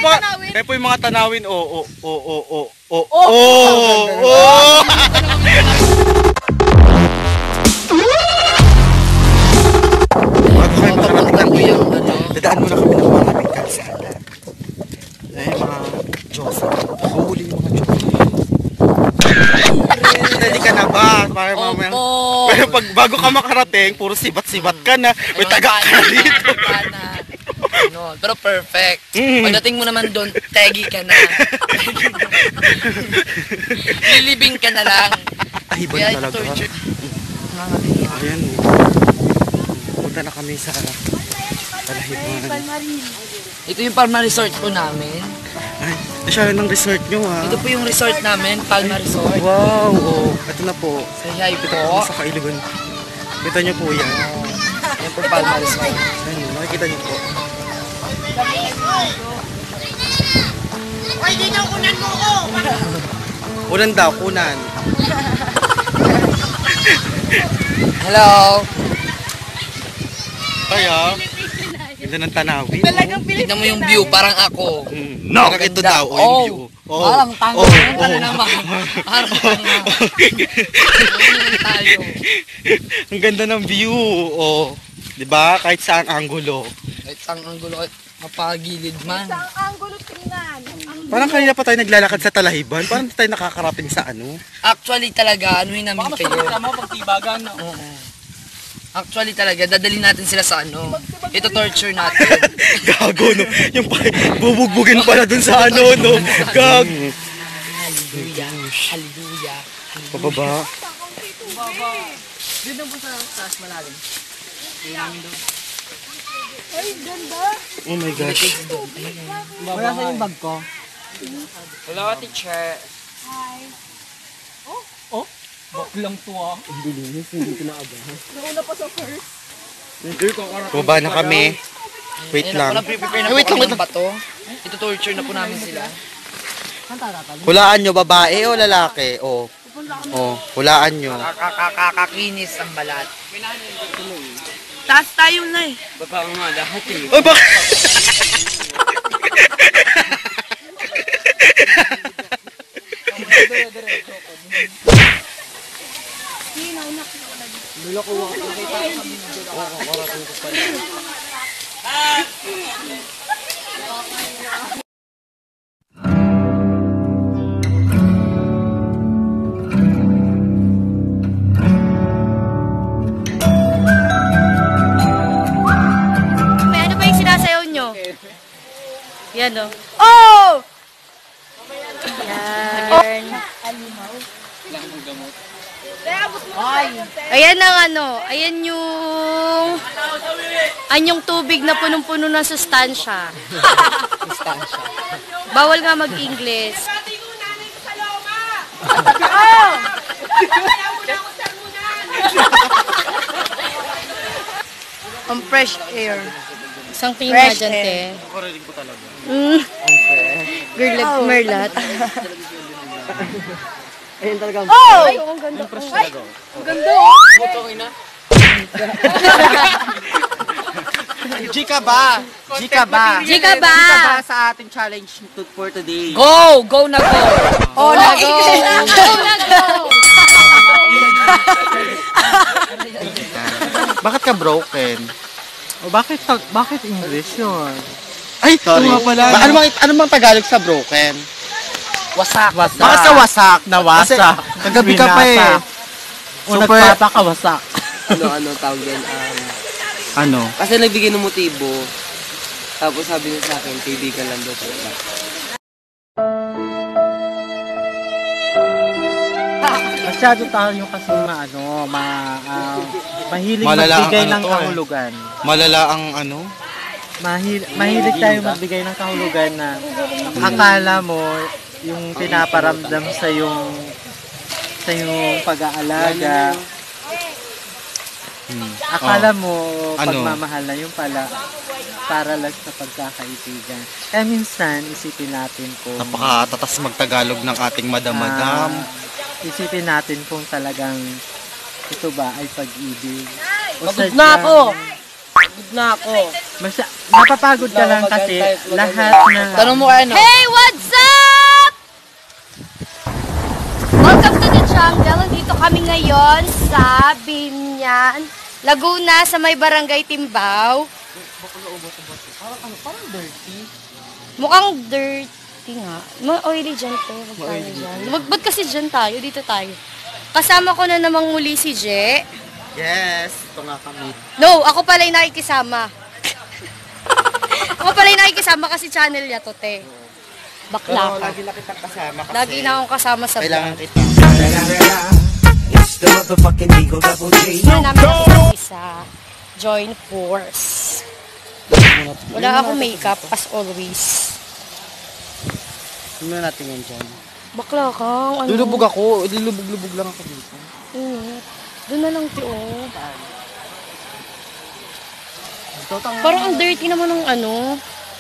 Kayo po yung mga tanawin. Dadaan muna kami ng mga kalsada. Ay, mga Diyos. Huli yung mga Diyos. Ready ka na ba? Pero pag bago ka makarating, puro sibat-sibat ka na. May taga ka na dito. No, pero perfect. Pagdating mo naman doon, taggy ka na. Lilibing ka na lang. Ay, iba na talaga. Ayan. Punta na kami sa Talahiban. Ito yung Palma Resort po namin. Ay, siya ng resort nyo ha. Ito po yung resort namin, Palma Resort. Wow, ito na po. Say hi po. Sa Kailugan. Kita nyo po yan. Yan po Palma Resort. Ayun, makikita nyo po. Ay, di daw kunan mo ko! Kunan daw, kunan. Hello! Kaya, ganda ng tanawin. Tignan mo yung view, parang ako. No! Parang ito daw, yung view. Parang tango ka na naman. Parang tayo. Ang ganda ng view. Diba? Kahit saan anggulo. Kahit saan anggulo, mapagilid man. Isang anggulo tingnan. Parang kanina pa tayo naglalakad sa Talahiban. Parang tayo nakakarating sa ano. Actually talaga, anuhin namin kayo. Baka mas pagtibagan, no? Oo. Actually talaga, dadalhin natin sila sa ano. Ito torture natin. Gago, no? Yung bubugbugin pala dun sa ano, no? Gag. Hallelujah. Hallelujah. Pababa. Doon lang po sa taas malalim. Ay, ganda. Oh my gosh. Wala sa yung bag ko. Hello, teacher. Hi. Baklang to ah. Nauna pa sa first. Baba na kami. Wait lang. Prepare na po kami ng bato. Ito torture na po namin sila. Hulaan nyo, babae o lalaki? Hulaan nyo. Kakakinis ang balat. Taas tayo na eh. Baka nga lahat eh. Oh, bakit? May ano pa yung sinasayaw nyo? Yan o. Oh! Yan. Ayan ang ano, ayan yung tubig na punong-puno ng sustansya. Bawal nga mag-English. Ang fresh air. Isang tingin nga dyan, te. Nakarinig ko talaga. Girl, merlat. Ayun talaga. Oh! Ay, ang ganda. Ang ganda, oh. Putong ina. Jika ba? Jika ba? Sa ating challenge for today. Go! Go na go! Oh, na go! Go na go! Bakit ka broken? Bakit English yun? Ay, sorry. pala. Ano bang Tagalog sa broken? Wasak. Bakit sa wasak? Nawasak. Kagabi ka pa eh. Super. Nagpapakawasak. Ano tawag yan? Ano? Kasi nagbigay ng motibo. Tapos sabi niya sa akin, kaibigan lang daw talaga. Masyado tayo kasi mahilig Malala magbigay ang ng ano to, kahulugan. Malala ang ano? Mahilig tayo magbigay ng kahulugan na akala mo yung pinaparamdam sa yung pag-aalaga. Akala mo pagmamahal na yung pala para lang sa pagkakaibigan. Kaya minsan isipin natin kung Napakatatas magtagalog ng ating madam-madam. Isipin natin kung talagang ito ba ay pag-ibig. Pagod na ako! Pagod na ako. Napapagod ka lang kasi lahat na... Tanong mo kaya, no? Hey, what's up? Welcome to the jungle. Dito kami ngayon sa Binyan, Laguna, sa may barangay Timbao. Parang dirty. Mukhang dirty nga. Oily dyan to. Wag tayo dyan. Ba't kasi dyan tayo? Dito tayo. Kasama ko na namang muli si Je. Yes, ito nga kami. No, ako pala yung nakikisama. Ako pala yung nakikisama kasi channel niya to, te. Bakla ka. Lagi na kitang kasama kasi Lagi na akong kasama sa kailangan vlog. kita. It's the motherfucking Eagle Double G. Ngayon namin nakikita sa Join Force. Wala akong makeup, as always. Tingnan natin yan dyan. Bakla kang, ano? Lulubog ako. Lulubog-lubog lang ako dito. Doon na lang, tiyo. Parang ang dirty naman ng ano.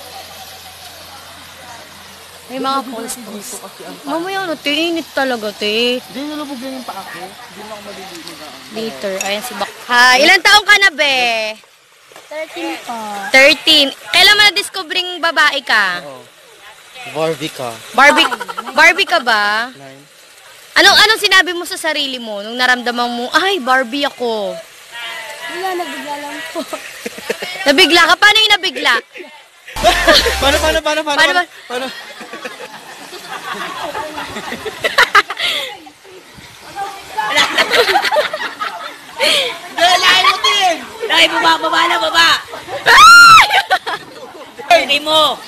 May mga post. Mamaya, te, init talaga, te. Hindi, nalubog lang yung paa ko. Hindi na ako malililig. Later, ayan si Bakha. Ilan taong ka na, be? 13 pa. 13. Kailan mo na-discovering babae ka? Barbie ka. Barbie ka ba? Anong sinabi mo sa sarili mo nung naramdaman mo, ay, Barbie ako? Wala, nabigla lang po. Nabigla ka? Paano yung nabigla? Paano? Dalahin mo din! Dahil baba na baba! Hindi mo!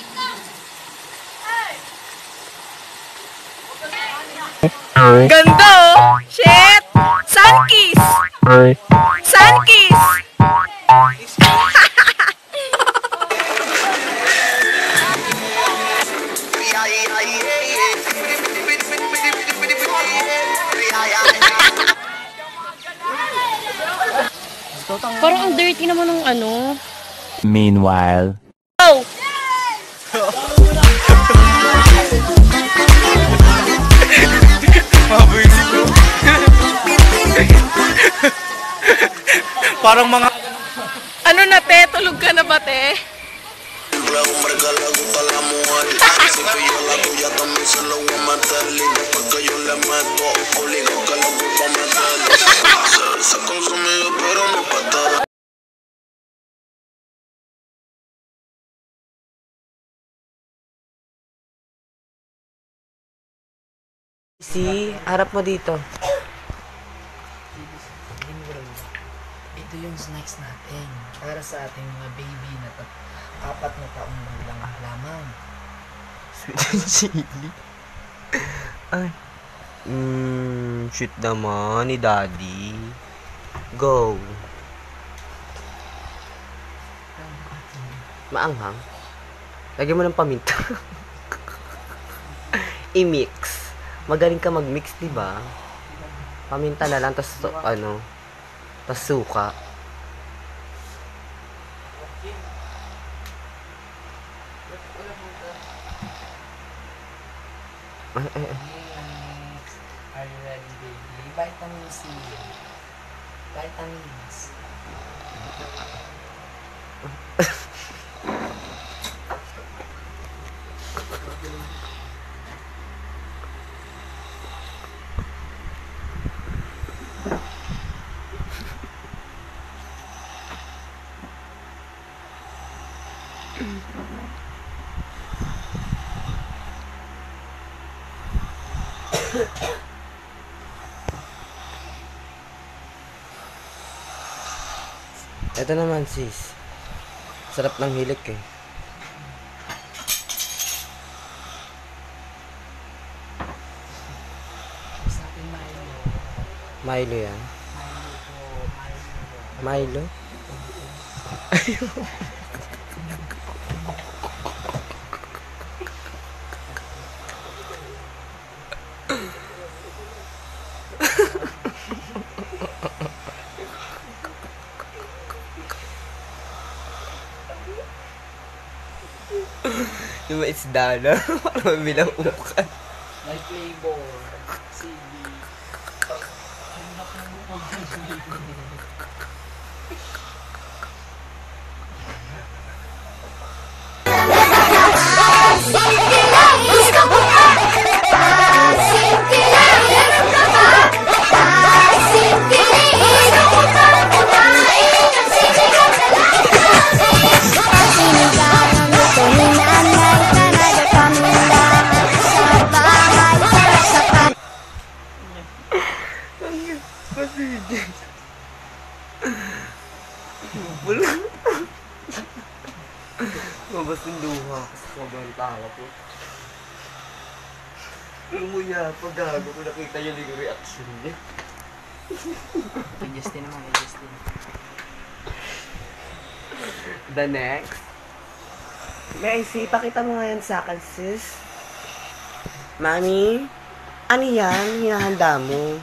Ganda oh! Shit! Sunkiss! Sunkiss! Parang ang dirty naman ng ano. Meanwhile. Oh! Parang mga... Ano na, te? Tulog ka na ba, te? Si, harap mo dito. Ito yung snacks natin. Para sa ating mga baby na 4 na taong gulang lamang. Chili. Ay. Shoot naman ni Daddy. Go. Maanghang. Lagyan mo ng paminta. I-mix. Magaling ka mag-mix, di ba? Paminta na lang, tas ano, tas suka. Are you ready, baby? Vitamin C. Vitamins. Ito naman sis. Sarap ng hilik eh. Sa ating Milo. Milo yan. Milo? Yung may isda na. Parang bilang ukan. May flavor. CD. Mabas yung luha kasi sobrang tawa ko. Umuya, pag-gago ko nakita yung reaction niya. Kay Justin naman, kay Justin. The next. May see, pakita mo nga yan sa akin, sis. Mami, ano yan? Hinahanda mo.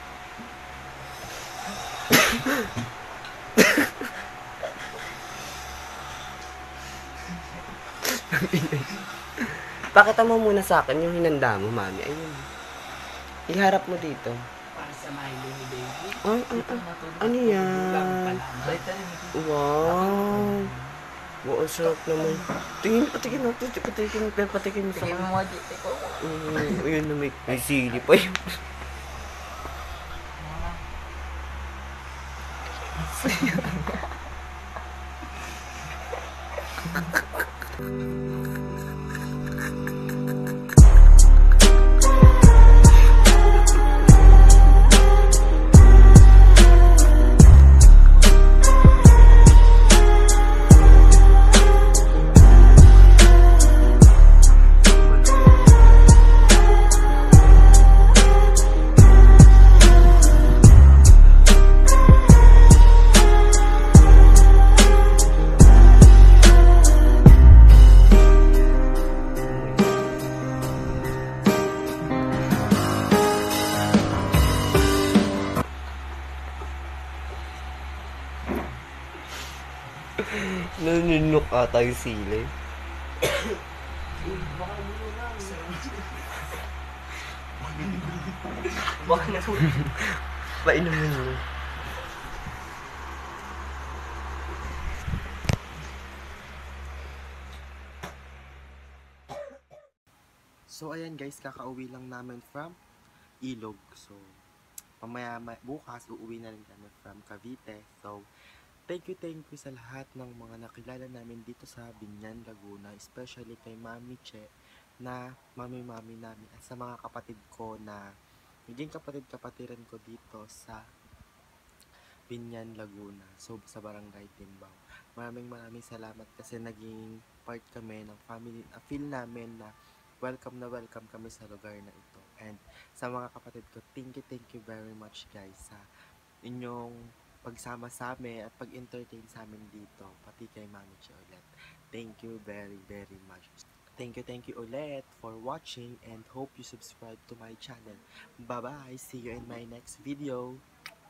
Pakita mo muna sa akin yung hinanda mo, mami. Ayun. Iharap mo dito. Para sa Milo ni baby. Ano yan? Wow. Wow, ang sarap naman. Tingin, patikin mo. Patikin mo sa Tingin akin. mo dito ko. Ayun na, may sili pa yun. Nanunok ata yung sili. Baka na po. Painumin mo. So ayan guys, kakauwi lang namin from Ilog. So bukas uuwi na rin kami from Cavite. So thank you sa lahat ng mga nakilala namin dito sa Binyan, Laguna, especially kay Mami Che na mami namin at sa mga kapatid ko na naging kapatiran ko dito sa Binyan, Laguna. So sa Barangay Timbao. Maraming salamat kasi naging part kami ng family, feel namin na welcome kami sa lugar na ito. And sa mga kapatid ko, thank you very much guys sa inyong pagsama sa amin at pag-entertain sa amin dito, pati kay Mami Che ulit. Thank you very much. Thank you ulit for watching and hope you subscribe to my channel. Bye bye, see you in my next video.